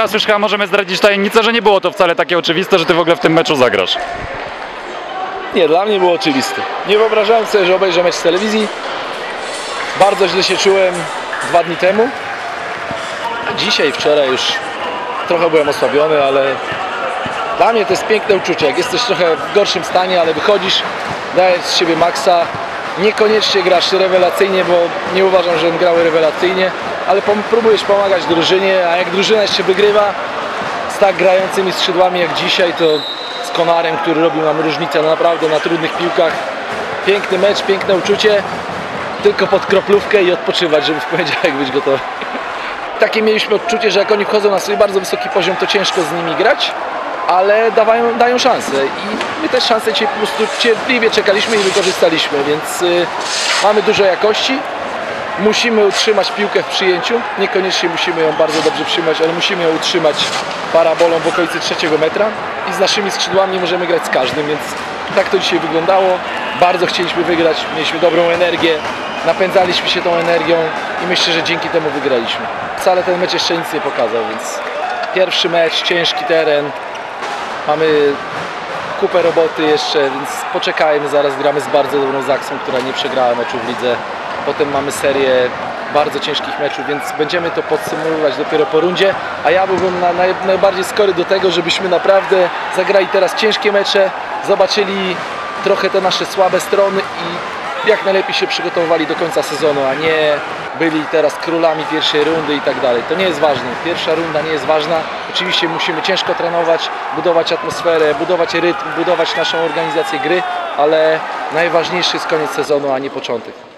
teraz już chyba możemy zdradzić tajemnicę, że nie było to wcale takie oczywiste, że ty w ogóle w tym meczu zagrasz. Nie, dla mnie było oczywiste. Nie wyobrażałem sobie, że obejrzę mecz z telewizji. Bardzo źle się czułem 2 dni temu. A dzisiaj, wczoraj już trochę byłem osłabiony, ale dla mnie to jest piękne uczucie. Jak jesteś trochę w gorszym stanie, ale wychodzisz, dajesz z siebie maksa. Niekoniecznie grasz rewelacyjnie, bo nie uważam, że grały rewelacyjnie, ale próbujesz pomagać drużynie, a jak drużyna jeszcze wygrywa z tak grającymi skrzydłami jak dzisiaj, to z Konarem, który robił nam różnicę naprawdę na trudnych piłkach. Piękny mecz, piękne uczucie, tylko pod kroplówkę i odpoczywać, żeby w poniedziałek być gotowy. Takie mieliśmy odczucie, że jak oni wchodzą na swój bardzo wysoki poziom, to ciężko z nimi grać, ale dają szansę i my też szansę dzisiaj po prostu cierpliwie czekaliśmy i wykorzystaliśmy, więc mamy dużo jakości. Musimy utrzymać piłkę w przyjęciu, niekoniecznie musimy ją bardzo dobrze przyjmować, ale musimy ją utrzymać parabolą w okolicy 3 metra i z naszymi skrzydłami możemy grać z każdym, więc tak to dzisiaj wyglądało. Bardzo chcieliśmy wygrać, mieliśmy dobrą energię, napędzaliśmy się tą energią i myślę, że dzięki temu wygraliśmy. Wcale ten mecz jeszcze nic nie pokazał, więc pierwszy mecz, ciężki teren, mamy kupę roboty jeszcze, więc poczekajmy, zaraz gramy z bardzo dobrą Zaksą, która nie przegrała meczu w lidze. Potem mamy serię bardzo ciężkich meczów, więc będziemy to podsumowywać dopiero po rundzie, a ja byłbym najbardziej skory do tego, żebyśmy naprawdę zagrali teraz ciężkie mecze, zobaczyli trochę te nasze słabe strony i jak najlepiej się przygotowywali do końca sezonu, a nie byli teraz królami pierwszej rundy i tak dalej. To nie jest ważne, pierwsza runda nie jest ważna. Oczywiście musimy ciężko trenować, budować atmosferę, budować rytm, budować naszą organizację gry, ale najważniejszy jest koniec sezonu, a nie początek.